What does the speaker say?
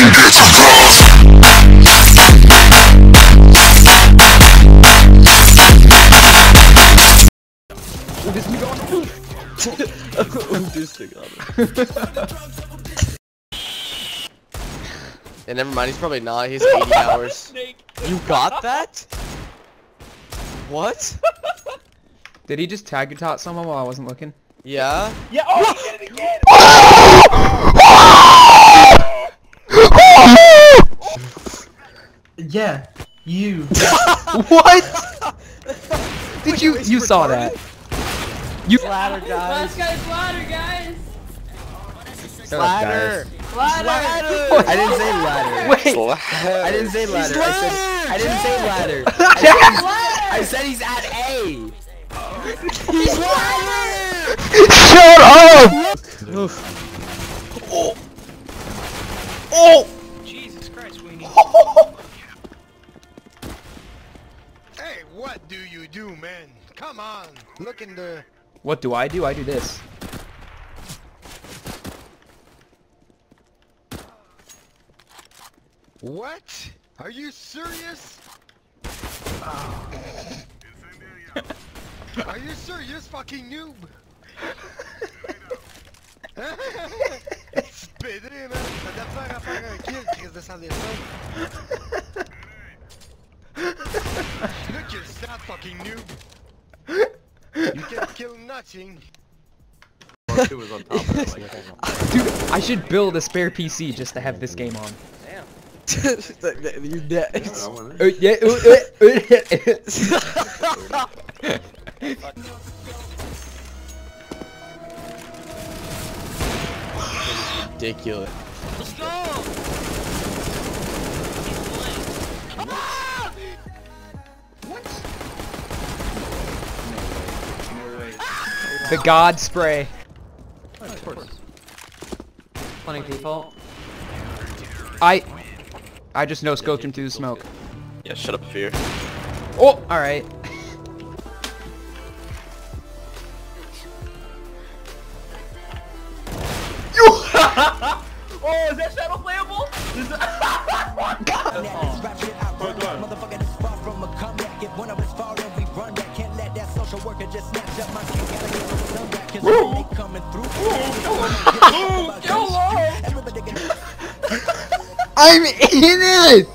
get some girls. Yeah, never mind, he's probably not. He's 80 hours. You got that? What? Did he just tag tot someone while I wasn't looking? Yeah? Yeah, oh, he did it again! Yeah, you. What? Did you saw that? You Ladder, guys. Last guy's ladder, guys. Ladder. Ladder. I didn't say ladder. Wait. I didn't say ladder. I didn't say ladder. I said he's at A. He's ladder! Shut up! Oh! Oh! Jesus Christ, Weenie. Hey, what do you do, man? Come on, look in the... What do? I do this. What? Are you serious? Are you serious, fucking noob? C'est pédé, man. T'as de la faire à faire un kill, Chris de sans dessin. Look, you're sad, fucking noob. You can kill nothing. Dude, I should build a spare PC just to have this game on. You're dead. Ridiculous. Let's go! The God spray. Plenty default. I just no scoped him through the smoke. Yeah, shut up, Fear. Oh, all right. Oh, is that shadow playable? Is that I'm in it!